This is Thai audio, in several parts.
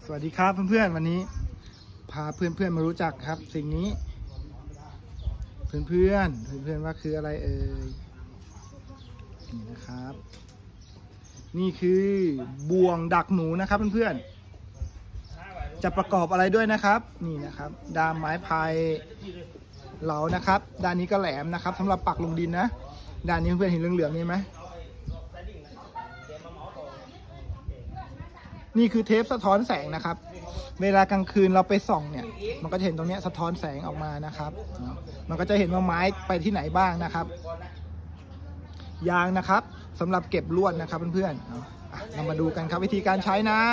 สวัสดีครับเพื่อนๆวันนี้พาเพื่อนๆมารู้จักครับสิ่งนี้เพื่อนๆว่าคืออะไรเอ่ยนี่นะครับนี่คือบ่วงดักหนูนะครับเพื่อนๆจะประกอบอะไรด้วยนะครับนี่นะครับด้ามไม้พายเหลานะครับด้านนี้ก็แหลมนะครับสำหรับปักลงดินนะด้านนี้เพื่อนๆเห็นเหลืองๆนี่ไหมนี่คือเทปสะท้อนแสงนะครับเวลากลางคืนเราไปส่องเนี่ยมันก็จะเห็นตรงนี้สะท้อนแสงออกมานะครับมันก็จะเห็นว่าไม้ไปที่ไหนบ้างนะครับยางนะครับสำหรับเก็บลวดนะครับเพื่อนๆเรามาดูกันครับวิธีการใช้นะ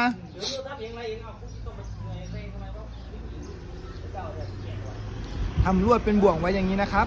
ทำลวดเป็นบ่วงไว้อย่างนี้นะครับ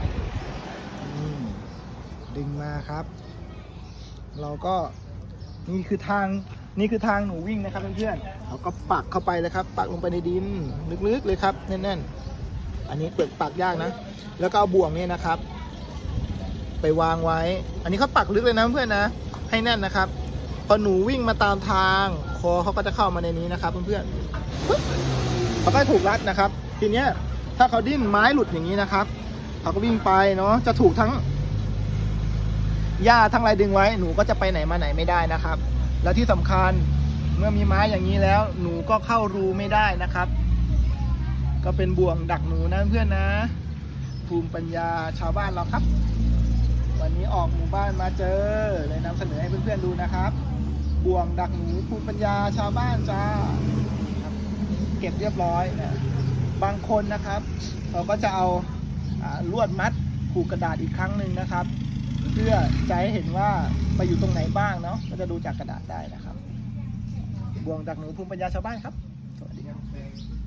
ดึงมาครับเราก็นี่คือทางหนูวิ่งนะครับเพื่อนๆเราก็ปักเข้าไปเลยครับปักลงไปในดินลึกๆเลยครับแน่นๆอันนี้เปิดปักยากนะแล้วก็เอาบ่วงนี่นะครับไปวางไว้อันนี้เขาปักลึกเลยนะเพื่อนๆนะให้แน่นนะครับพอหนูวิ่งมาตามทางคอเขาก็จะเข้ามาในนี้นะครับเพื่อนๆเขาก็ถูกรัดนะครับทีเนี้ยถ้าเขาดิ้นไม้หลุดอย่างนี้นะครับเขาก็วิ่งไปเนาะจะถูกทั้งหญ้าทั้งอะไรดึงไว้หนูก็จะไปไหนมาไหนไม่ได้นะครับแล้วที่สำคัญเมื่อมีไม้อย่างนี้แล้วหนูก็เข้ารูไม่ได้นะครับก็เป็นบ่วงดักหนูนะเพื่อนนะภูมิปัญญาชาวบ้านเราครับวันนี้ออกหมู่บ้านมาเจอเลยนำเสนอให้เพื่อนๆดูนะครับบ่วงดักหนูภูมิปัญญาชาวบ้านจ้าเก็บเรียบร้อยนะบางคนนะครับเราก็จะเอาลวดมัดผูกกระดาษอีกครั้งหนึ่งนะครับเพื่อจะให้เห็นว่าไปอยู่ตรงไหนบ้างเนาะก็จะดูจากกระดาษได้นะครับบ่วงดักหนูภูมิปัญญาชาวบ้านครับสวัสดีครับ